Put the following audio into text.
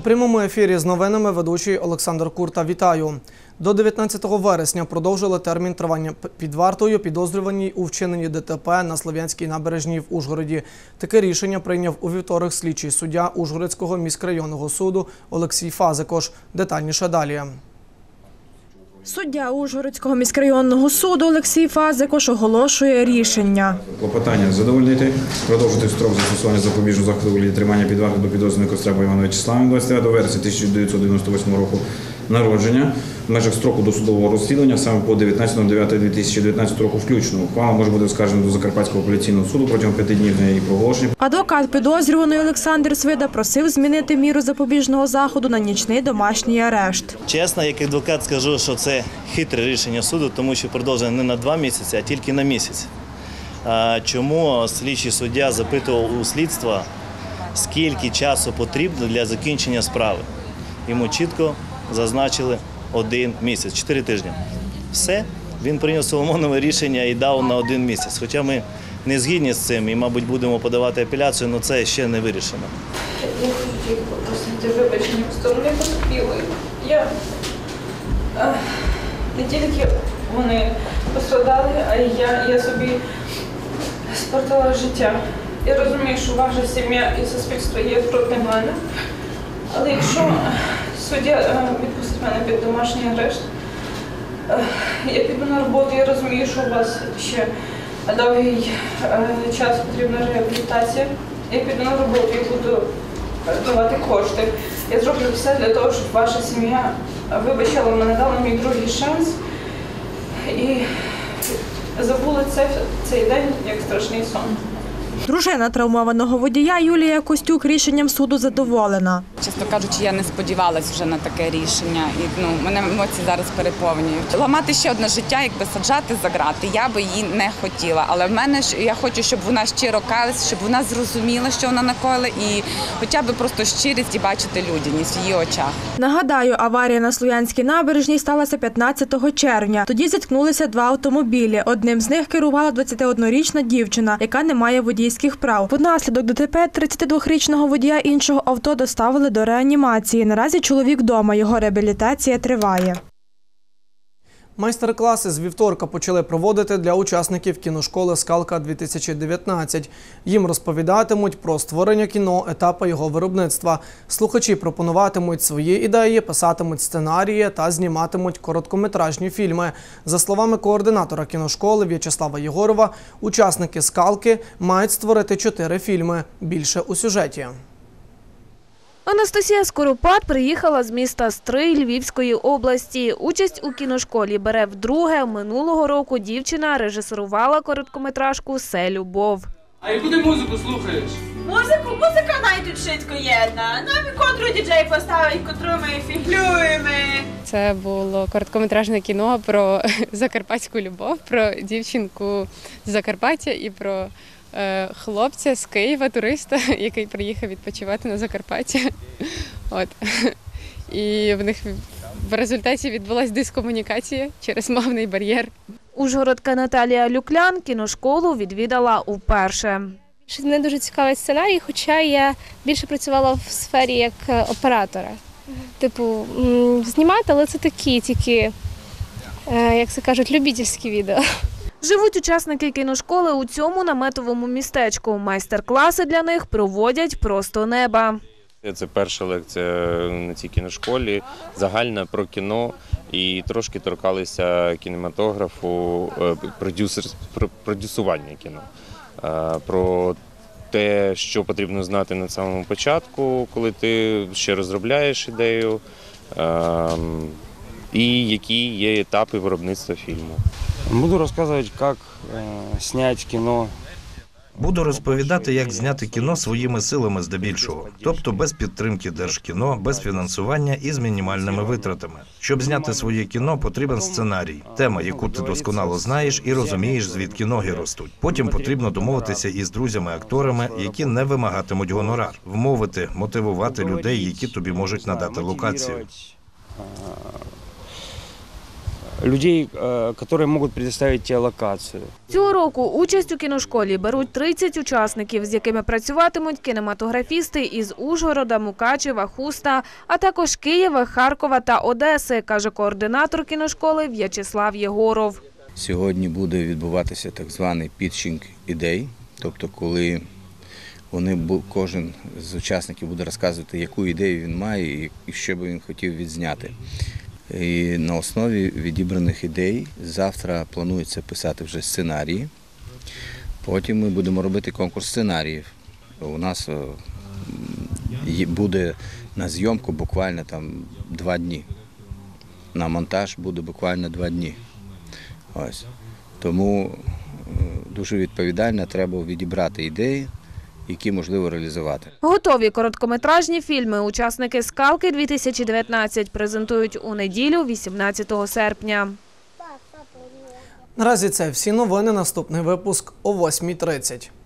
прямому ефірі з новинами ведучий Олександр Курта. Вітаю! До 19 вересня продовжили термін тривання під вартою підозрюваній у вчиненні ДТП на Слов'янській набережній в Ужгороді. Таке рішення прийняв у вівторок слідчий суддя Ужгородського міськрайонного суду Олексій Фазикош. Детальніше далі. Суддя Ужгородського міськрайонного суду Олексій Фазикош оголошує рішення. Клопотання задовольнити, продовжити строк застосування запобіжного заходу у вигляді тримання під вартою до підозрюваного Костреба Івана Вячеславовича 29 вересня 1998 року народження в межах строку досудового розслідування саме по 19.09.2019 року включно. Ухвала може бути оскаржена до Закарпатського апеляційного суду протягом 5 днів на її проголошення. Адвокат підозрюваної Олександр Свида просив змінити міру запобіжного заходу на нічний домашній арешт. Чесно, як адвокат скажу, що це хитре рішення суду, тому що продовжує не на 2 місяці, а тільки на місяць. Чому слідчий суддя запитував у слідства, скільки часу потрібно для закінчення справи? Йому чітко зазначили 1 місяць, 4 тижні. Все, він прийняв Соломонове рішення і дав на 1 місяць. Хоча ми не згідні з цим і, мабуть, будемо подавати апеляцію, але це ще не вирішено. Я хочу попросити вибачення в сторони потерпілої. Не тільки вони пострадали, а й я собі спортила життя. Я розумію, що ваша сім'я і суспільство є проти мене, але якщо суддя відпустить мене під домашній арешт, я піду на роботу, я розумію, що у вас ще довгий час потрібна реабілітація. Я піду на роботу і буду давати кошти. Я зроблю все для того, щоб ваша сім'я вибачила мене, дала мій другий шанс і забули цей день як страшний сон. Дружина травмованого водія Юлія Костюк рішенням суду задоволена. Чесно кажучи, я не сподівалась вже на таке рішення. І, мене емоції зараз переповнюють. Ламати ще одне життя, якби саджати за грати, я би її не хотіла. Але в мене я хочу, щоб вона щиро каялась, щоб вона зрозуміла, що вона накоїла, і хоча б просто щирість і бачити людяність в її очах. Нагадаю, аварія на Слов'янській набережній сталася 15 червня. Тоді зіткнулися 2 автомобілі. Одним з них керувала 21-річна дівчина, яка не має водійських прав. Внаслідок ДТП 32-річного водія іншого авто доставили до реанімації. Наразі чоловік вдома, його реабілітація триває. Майстер-класи з вівторка почали проводити для учасників кіношколи «Скалка-2019». Їм розповідатимуть про створення кіно, етапи його виробництва. Слухачі пропонуватимуть свої ідеї, писатимуть сценарії та зніматимуть короткометражні фільми. За словами координатора кіношколи В'ячеслава Єгорова, учасники «Скалки» мають створити 4 фільми. Більше у сюжеті. Анастасія Скоропад приїхала з міста Стрий Львівської області. Участь у кіношколі бере вдруге. Минулого року дівчина режисерувала короткометражку «Се любов». А яку ти музику слухаєш? Музика навіть швидко єдна. Нам котру діджей поставить, котру ми фіглюємо. Це було короткометражне кіно про закарпатську любов, про дівчинку з Закарпаття і про хлопця з Києва, туриста, який приїхав відпочивати на Закарпаття. І в них в результаті відбулася дискомунікація через мовний бар'єр. Ужгородка Наталія Люклян кіношколу відвідала вперше. Мене дуже цікавий сценарій, хоча я більше працювала в сфері як оператора. Типу, знімати, але це такі тільки, як це кажуть, любительські відео. Живуть учасники кіношколи у цьому наметовому містечку. Майстер-класи для них проводять просто неба. Це перша лекція на цій кіношколі, загальна про кіно, і трошки торкалися кінематографу, продюсування кіно, про те, що потрібно знати на самому початку, коли ти ще розробляєш ідею, і які є етапи виробництва фільму. Буду розказувати, як зняти кіно. Буду розповідати, як зняти кіно своїми силами здебільшого. Тобто без підтримки Держкіно, без фінансування і з мінімальними витратами. Щоб зняти своє кіно, потрібен сценарій. Тема, яку ти досконало знаєш і розумієш, звідки ноги ростуть. Потім потрібно домовитися із друзями-акторами, які не вимагатимуть гонорар. Вмовити, мотивувати людей, які тобі можуть надати локацію. людей, которые могут предоставить тебе локацию. Цього року участь у кіношколі беруть 30 учасників, з якими працюватимуть кінематографісти із Ужгорода, Мукачева, Хуста, а також Києва, Харкова та Одеси, каже координатор кіношколи В'ячеслав Єгоров. Сьогодні буде відбуватися так званий підчинг ідей, тобто коли кожен з учасників буде розказувати, яку ідею він має і що би він хотів відзняти. І на основі відібраних ідей завтра планується писати вже сценарії. Потім ми будемо робити конкурс сценаріїв. У нас буде на зйомку буквально 2 дні. На монтаж буде буквально 2 дні. Ось. Тому дуже відповідально треба відібрати ідеї, які можливо реалізувати. Готові короткометражні фільми учасники «Скалки-2019» презентують у неділю, 18 серпня. Наразі це всі новини. Наступний випуск о 8:30.